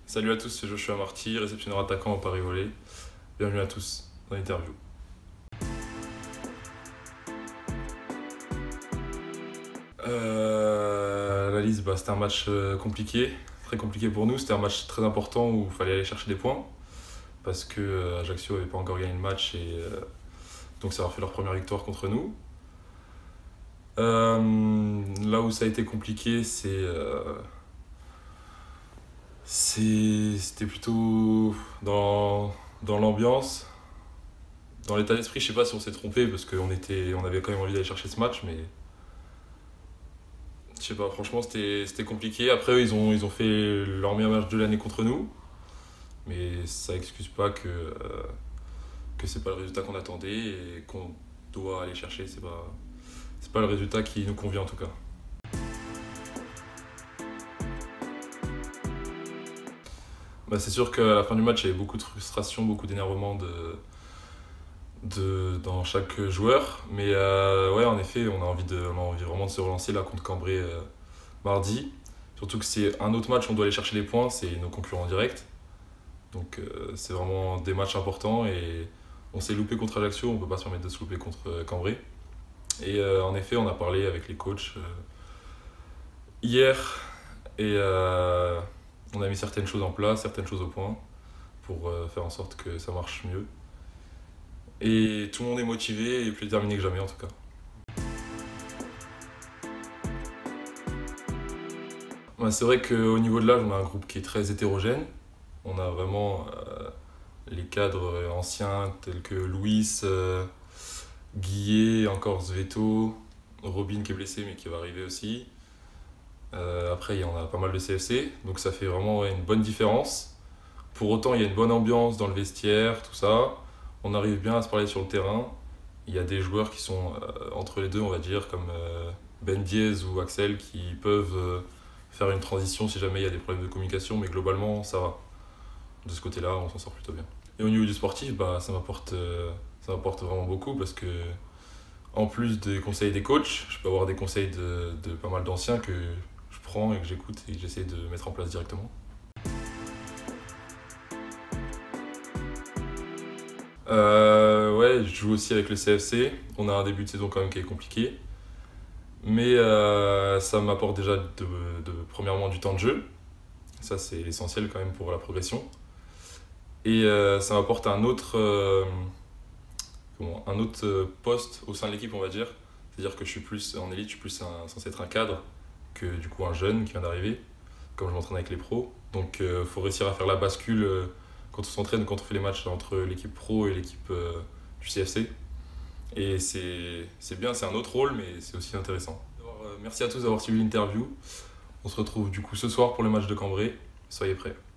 Salut à tous, c'est Joshua Marty, réceptionneur attaquant au Paris Volley. Bienvenue à tous dans l'interview. La liste, c'était un match compliqué, très compliqué pour nous. C'était un match très important où il fallait aller chercher des points parce que Ajaccio n'avait pas encore gagné le match et donc ça leur fait leur première victoire contre nous. Là où ça a été compliqué, c'était plutôt dans l'ambiance, dans l'état d'esprit. Je sais pas si on s'est trompé parce qu'on avait quand même envie d'aller chercher ce match, mais je sais pas, franchement c'était compliqué. Après eux, ils ont fait leur meilleur match de l'année contre nous, mais ça excuse pas que c'est pas le résultat qu'on attendait et qu'on doit aller chercher. C'est pas le résultat qui nous convient en tout cas. C'est sûr qu'à la fin du match, il y avait beaucoup de frustration, beaucoup d'énervement dans chaque joueur. Mais ouais, en effet, on a envie vraiment de se relancer là contre Cambrai mardi. Surtout que c'est un autre match, on doit aller chercher les points, c'est nos concurrents directs. Donc c'est vraiment des matchs importants et on s'est loupé contre Ajaccio, on ne peut pas se permettre de se louper contre Cambrai. Et en effet, on a parlé avec les coachs hier et on a mis certaines choses en place, certaines choses au point pour faire en sorte que ça marche mieux. Et tout le monde est motivé et plus déterminé que jamais en tout cas. C'est vrai qu'au niveau de l'âge, on a un groupe qui est très hétérogène. On a vraiment les cadres anciens tels que Louis, Guillet, encore Sveto, Robin qui est blessé mais qui va arriver aussi. Après, il y en a pas mal de CFC, donc ça fait vraiment une bonne différence. Pour autant, il y a une bonne ambiance dans le vestiaire, tout ça. On arrive bien à se parler sur le terrain. Il y a des joueurs qui sont entre les deux, on va dire, comme Ben Diez ou Axel, qui peuvent faire une transition si jamais il y a des problèmes de communication, mais globalement, ça va. De ce côté-là, on s'en sort plutôt bien. Et au niveau du sportif, ça m'apporte vraiment beaucoup parce que, en plus des conseils des coachs, je peux avoir des conseils de pas mal d'anciens que je prends et que j'écoute et que j'essaie de mettre en place directement. Ouais, je joue aussi avec le CFC. On a un début de saison quand même qui est compliqué. Mais ça m'apporte déjà premièrement du temps de jeu. Ça, c'est l'essentiel quand même pour la progression. Et ça m'apporte un autre poste au sein de l'équipe, on va dire. C'est-à-dire que je suis plus en élite, je suis plus censé être un cadre que du coup un jeune qui vient d'arriver, comme je m'entraîne avec les pros. Donc il faut réussir à faire la bascule quand on s'entraîne, quand on fait les matchs entre l'équipe pro et l'équipe du CFC. Et c'est bien, c'est un autre rôle, mais c'est aussi intéressant. Alors, merci à tous d'avoir suivi l'interview. On se retrouve du coup ce soir pour le match de Cambrai. Soyez prêts.